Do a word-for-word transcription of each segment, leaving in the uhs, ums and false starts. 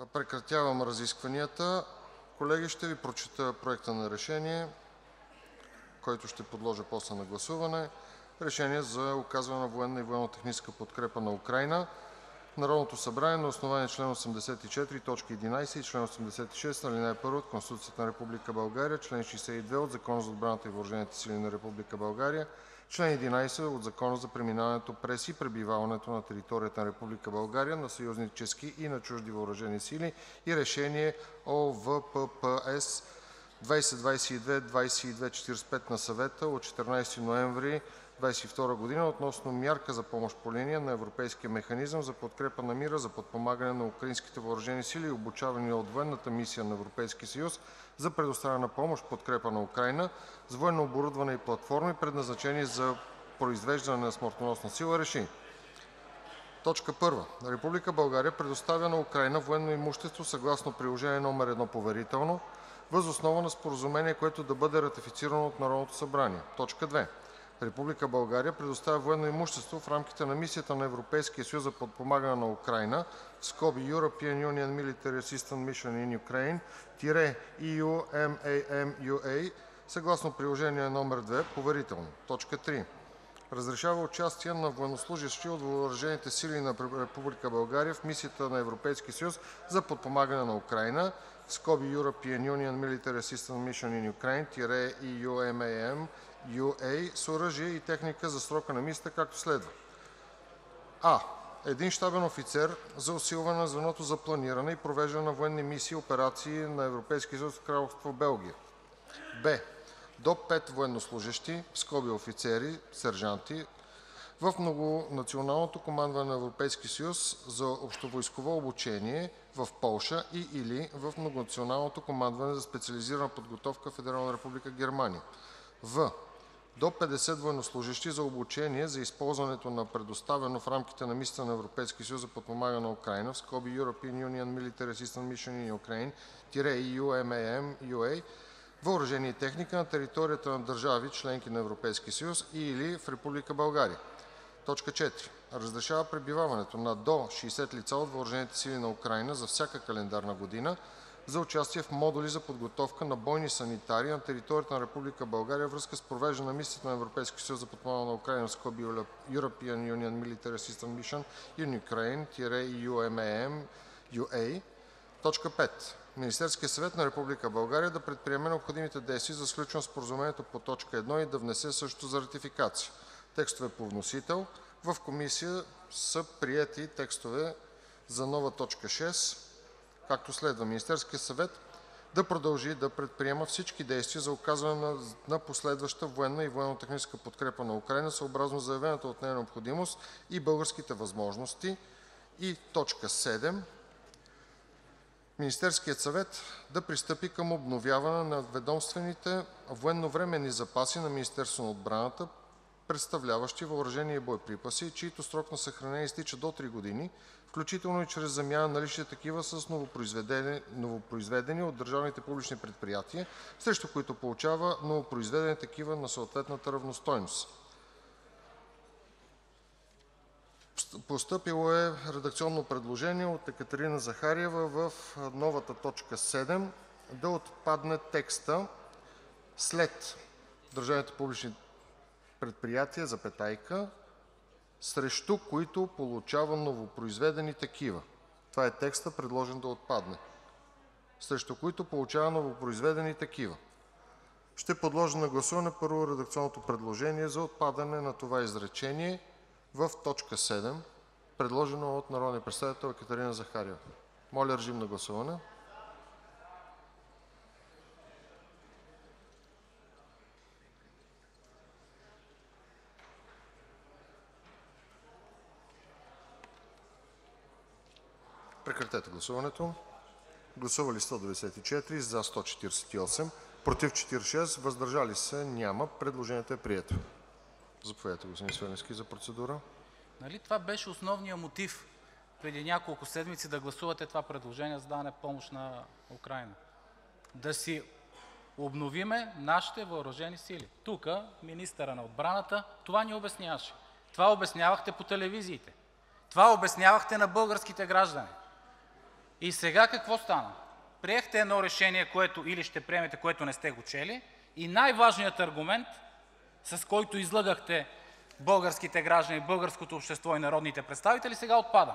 Прекратявам разискванията. Колеги, ще ви прочета проекта на решение, който ще подложа после на гласуване. Решение за оказване на военна и военно-техническа подкрепа на Украйна. Народното събрание на основание член осемдесет и четири, точка единадесет и член осемдесет и шест, алинея първа от Конституцията на Република България, член шейсет и две от Закона за отбраната и въоръжените сили на Република България, член единадесет от Закона за преминаването през и пребиваването на територията на Република България на съюзнически и на чужди въоръжени сили и решение О В П П С двадесет двадесет и две двадесет и две четиридесет и пет на Съвета от четиринадесети ноември двадесет и втора година относно мярка за помощ по линия на Европейския механизъм за подкрепа на мира за подпомагане на украинските въоръжени сили, обучавани от военната мисия на Европейския съюз за предоставяне на помощ в подкрепа на Украйна с военно оборудване и платформи, предназначени за произвеждане на смъртоносна сила, реши: Точка първа. Република България предоставя на Украйна военно имущество съгласно приложение номер едно поверително, въз основа на споразумение, което да бъде ратифицирано от Народното събрание. Точка две. Република България предоставя военно имущество в рамките на мисията на Европейския съюз за подпомагане на Украйна (скоби European Union Military Assistance Mission in Ukraine – и ю ем ей ем ю ей) съгласно приложение номер две поверително. Точка три. Разрешава участие на военнослужещи от въоръжените сили на Република България в мисията на Европейския съюз за подпомагане на Украйна (скоби European Union Military Assistance Mission in Ukraine – и ю ем ей ем ю ей) с оръжие и техника за срока на мисията, както следва: А. Един щабен офицер за усилване на звеното за планиране и провеждане на военни мисии и операции на Европейския съюз в Кралство Белгия. Б. До пет военнослужещи (скоби офицери, сержанти) в многонационалното командване на Европейския съюз за общовойсково обучение в Полша и/или в многонационалното командване за специализирана подготовка в Федерална република Германия. В. До петдесет военнослужещи за обучение за използването на предоставено в рамките на мисията на Европейския съюз за подпомагане на Украйна (скоби European Union Military Assistance Mission in Ukraine – и ю ем ей ем ю ей) въоръжение и техника на територията на държави – членки на Европейския съюз и/или в Република България. Точка четири. Разрешава пребиваването на до шейсет лица от въоръжените сили на Украйна за всяка календарна година за участие в модули за подготовка на бойни санитари на територията на Република България във връзка с провеждане на мисията на Европейския съюз за подпомагане на Украйна (скоби European Union Military Assistance Mission in Ukraine – и ю ем ей ем ю ей). Точка пет. Министерският съвет на Република България да предприеме необходимите действия за сключване на споразумението по точка едно и да внесе същото за ратификация. Текстове по вносител. В комисия са приети текстове за нова точка шест, както следва: Министерският съвет да продължи да предприема всички действия за оказване на последваща военна и военно-техническа подкрепа на Украйна съобразно заявената от нея необходимост и българските възможности. И точка седем. Министерският съвет да пристъпи към обновяване на ведомствените военновременни запаси на Министерството на отбраната, представляващи въоръжение и боеприпаси, чиито срок на съхранение изтича до три години, включително и чрез замяна на налични такива с новопроизведени, новопроизведени от държавните публични предприятия, срещу които получава новопроизведени такива на съответната равностойност. Постъпило е редакционно предложение от Екатерина Захариева в новата точка седем да отпадне текста след държавните публични предприятия, запетайка, срещу които получава новопроизведени такива. Това е текста, предложен да отпадне. Срещу които получава новопроизведени такива. Ще подложа на гласуване първо редакционното предложение за отпадане на това изречение в точка седем, предложено от народния представител Екатерина Захариева. Моля, режим на гласуване. Прекратете гласуването. Гласували сто деветдесет и четири, за сто четиридесет и осем, против четиридесет и шест, въздържали се няма. Предложението е прието. Заповядайте, господин Свиленски, за процедура. Нали това беше основният мотив преди няколко седмици да гласувате това предложение за даване помощ на Украйна? Да си обновиме нашите въоръжени сили. Тук министърът на отбраната това ни обясняваше. Това обяснявахте по телевизиите. Това обяснявахте на българските граждани. И сега какво стана? Приехте едно решение, което или ще приемете, което не сте го чели, и най-важният аргумент, с който излъгахте българските граждани, българското общество и народните представители, сега отпада.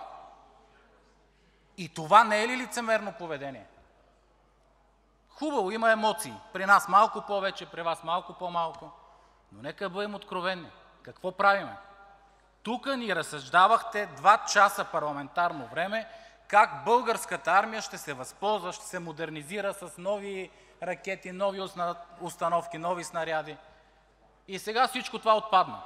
И това не е ли лицемерно поведение? Хубаво, има емоции. При нас малко повече, при вас малко по-малко. Но нека бъдем откровени. Какво правиме? Тук ни разсъждавахте два часа парламентарно време как българската армия ще се възползва, ще се модернизира с нови ракети, нови установки, нови снаряди. И сега всичко това отпадна.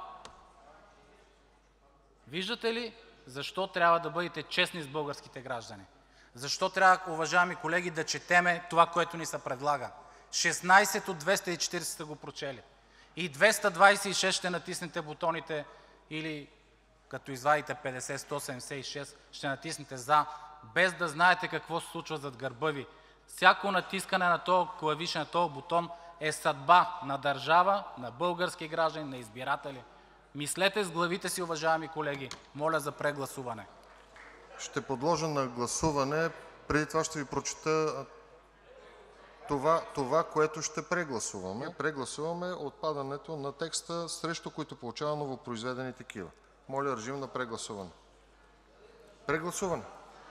Виждате ли защо трябва да бъдете честни с българските граждани? Защо трябва, уважаеми колеги, да четеме това, което ни се предлага? шестнадесет от двеста и четиридесет сте го прочели. И двеста двадесет и шест ще натиснете бутоните или като извадите петдесет сто седемдесет и шест ще натиснете за, без да знаете какво се случва зад гърба ви. Всяко натискане на този клавиш, на този бутон е съдба на държава, на български граждани, на избиратели. Мислете с главите си, уважаеми колеги. Моля за прегласуване. Ще подложа на гласуване. Преди това ще ви прочета това, това което ще прегласуваме. Прегласуваме отпадането на текста „срещу които получава новопроизведени такива“. Моля, режим на прегласуване. Прегласуване.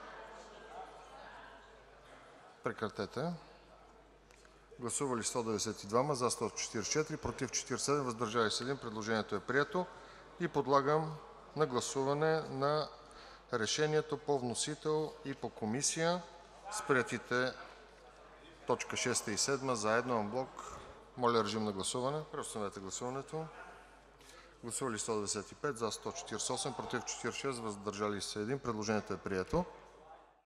Прекратете. Гласували сто деветдесет и двама, за сто четиридесет и четири, против четиридесет и седем, въздържали се един. Предложението е прието. И подлагам на гласуване на решението по вносител и по комисия с приетите точка шеста и седма заедно анблок. Моля, режим на гласуване. Преустановете гласуването. Гласували сто деветдесет и пет, за сто четиридесет и осем, против четиридесет и шест, въздържали се един. Предложението е прието.